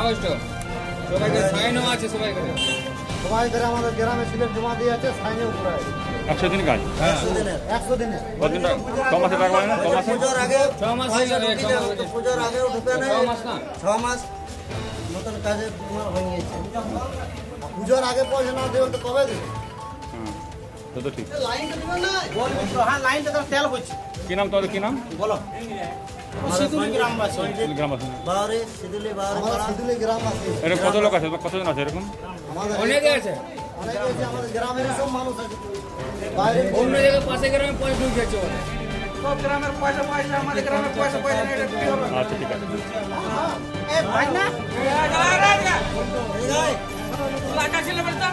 কাগজটা সবাইকে সাইনও আছে সবাই করে আমাদের গ্রামে সিলেট জমা দিয়ে আছে সাইনে উপরে 100 দিন কাজ 100 দিনে কতদিন ক মাসে টাকা পায় না ক মাসে পুজোর আগে 6 মাস পুজোর আগে ঢুকে না 6 মাস না 6 মাস নতুন কাজে তোমার হয়ে গেছে পুজোর আগে পয়সা না দেব তো কবে দেব তো ঠিক লাইনটা দিবেন না হ্যাঁ লাইনটা তো তেল হচ্ছে কি নাম তোর কি নাম বলো সিদুলি গ্রামবাসী বাউরে সিদুলি গ্রামবাসী এর কত লোক আছে কতজন আছে এরকম আমাদের অনেকে আছে আমাদের গ্রামের সব মানুষ আছে বাইরে অন্য জায়গায় পাশে গ্রামে পয়সা ঢুকে গেছে সব গ্রামের পয়সা আমাদের গ্রামের পয়সা এটা কি হবে আচ্ছা ঠিক আছে এ ভাই না এই লাগা ছিল বেটা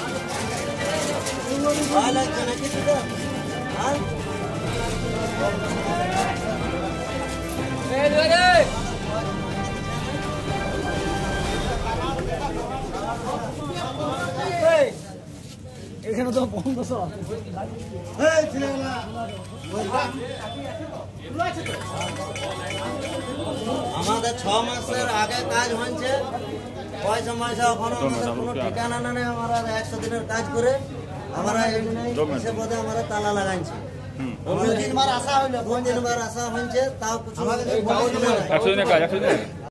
ভাই লাগছে নাকি তুই হ্যাঁ এই রে এখানে তো বন্ধ সব এই ছেলেগুলা আমাদের 6 মাসের আগে কাজ হচ্ছে পয়সা এখনো আমাদের কোনো ঠিকানা নেই আমরা 100 দিনের কাজ করে আমরা এসে পদে আমরা তালা লাগাইছি 2 দিন বার আসা হইলো 2 দিন বার আসা হচ্ছে তাও কিছু 100 দিনের কাজ 100 দিনের